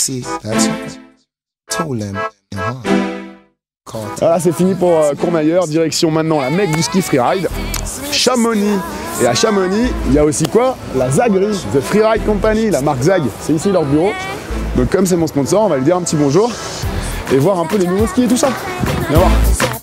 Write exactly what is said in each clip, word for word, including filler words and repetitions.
Voilà, c'est fini pour euh, Courmayeur. Direction maintenant la Mecque du ski freeride, Chamonix. Et à Chamonix, il y a aussi quoi? La Zagri, The Freeride Company, la marque Zag. C'est ici leur bureau. Donc comme c'est mon sponsor, on va lui dire un petit bonjour et voir un peu les nouveaux skis et tout ça. Viens voir.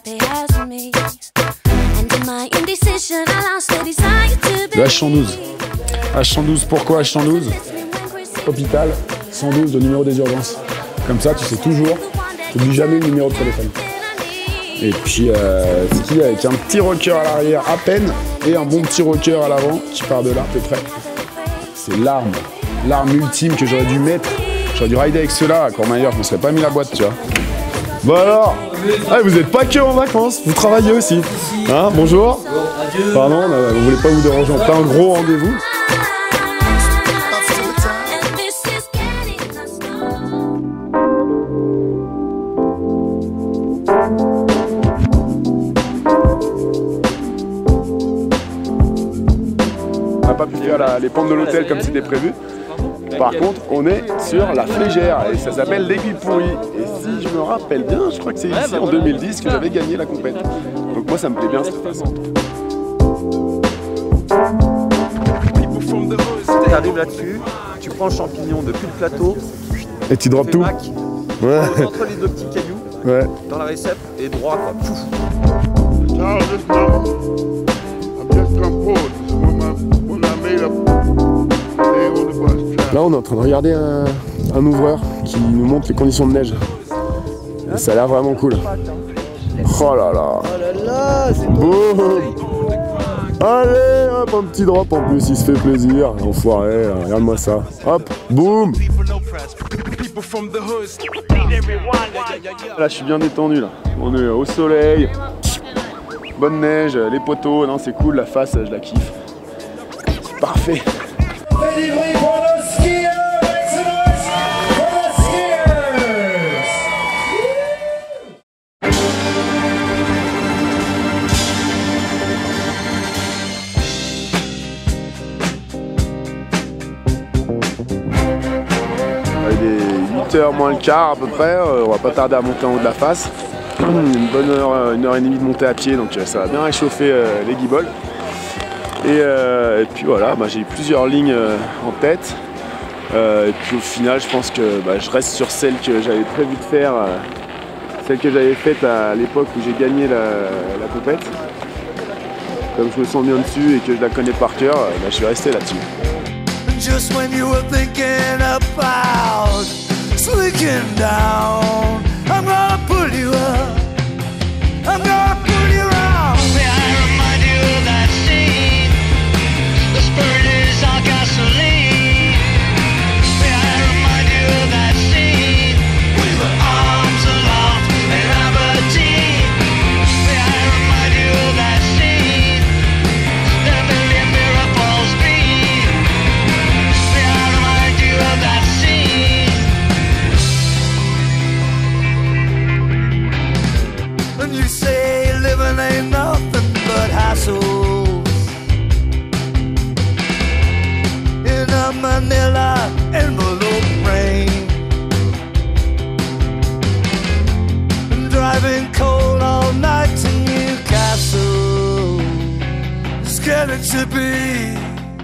Le H cent douze. H cent douze, pourquoi H cent douze? Hôpital, cent douze, le numéro des urgences. Comme ça, tu sais toujours, tu n'oublies jamais le numéro de téléphone. Et puis, euh, ski avec un petit rocker à l'arrière à peine et un bon petit rocker à l'avant qui part de là à peu près. C'est l'arme, l'arme ultime que j'aurais dû mettre. J'aurais dû rider avec ceux-là à Courmayeur, je ne me serais pas mis la boîte, tu vois. Bon alors, ah, vous n'êtes pas que en vacances, vous travaillez aussi. Hein, bonjour. Pardon, on ne voulait pas vous déranger, on fait un gros rendez-vous. On n'a pas pu faire la, les pentes de l'hôtel comme c'était prévu. Par contre, on est sur la Flégère et ça s'appelle l'Aiguille Pourrie. Et si je me rappelle bien, je crois que c'est ici en deux mille dix que j'avais gagné la compète. Donc moi, ça me plaît bien cette façon. Tu arrives là-dessus, tu prends le champignon depuis le plateau et tu drops tout. Ouais. Entre les deux petits cailloux, ouais. Dans la récepte et droit quoi. Pouf. Là, on est en train de regarder un, un ouvreur qui nous montre les conditions de neige. Et ça a l'air vraiment cool. Oh là là. Oh là là, c'est boum. Allez, hop, un petit drop en plus, il se fait plaisir. Enfoiré, regarde-moi ça. Hop, boum. Là, je suis bien détendu là. On est au soleil. Bonne neige, les poteaux, non c'est cool, la face, je la kiffe. C'est parfait. Il est huit heures moins le quart à peu près, on va pas tarder à monter en haut de la face. Une bonne heure, une heure et demie de montée à pied, donc ça va bien réchauffer euh, les guibolles. Et, euh, et puis voilà, bah, j'ai eu plusieurs lignes euh, en tête. Euh, et puis au final, je pense que bah, je reste sur celle que j'avais prévu de faire, euh, celle que j'avais faite à l'époque où j'ai gagné la, la compète. Comme je me sens bien dessus et que je la connais par cœur, euh, bah, je suis resté là-dessus. Just when you were thinking about slicking down, I'm gonna pull you up, I'm gonna pull you around. May I remind you of that scene? The spirit is our gasoline. May I remind you of that scene? We were arms aloft in Aberdeen. May I remind you of that scene? The million miracles beat. May I remind you of that scene? And you say living ain't nothing but hassles in a Manila envelope rain, and driving cold all night to Newcastle, scared it to be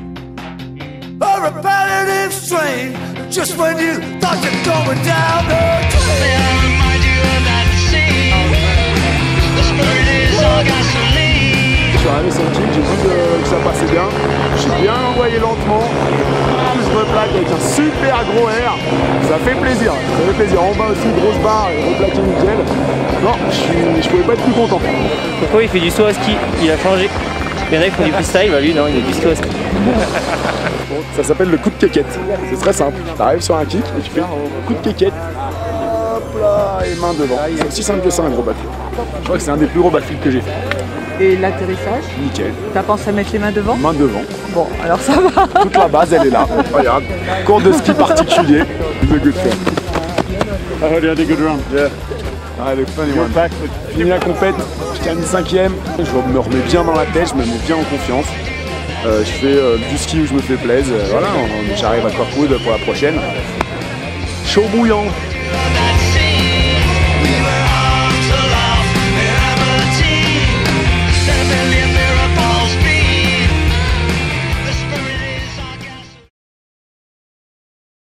a repetitive strain. Just when you thought you're going down the drain. May I remind you of that scene? The spirit is all gasoline. Je suis arrivé sur le kick, j'ai vu que, que ça passait bien. J'ai bien envoyé lentement. Je me plaque avec un super gros air. Ça fait plaisir. Ça fait plaisir. En bas aussi, grosse barre et replaqué nickel. Non, je, je pouvais pas être plus content. Pourquoi il fait du saut à ski? Il a changé. Il y en a qui font du freestyle, bah lui non, il a du saut à ski. Ça s'appelle le coup de quéquette. C'est très simple. Tu arrives sur un kick et tu fais un coup de quéquette. Hop là, et main devant. C'est aussi simple que ça, un gros backflip. Je crois que c'est un des plus gros backflips que j'ai fait. Et l'atterrissage? Nickel. T'as pensé à mettre les mains devant? Main devant. Bon, alors ça va. Toute la base, elle est là. Regarde. Cours de ski particulier. The good fun. I heard you had a good round. Yeah. Ah, le funny one. Fini la compète. Je termine cinquième. Je me remets bien dans la tête, je me mets bien en confiance. Euh, je fais euh, du ski où je me fais plaisir. Euh, voilà, j'arrive à Corkwood pour la prochaine. Je chaud bouillant.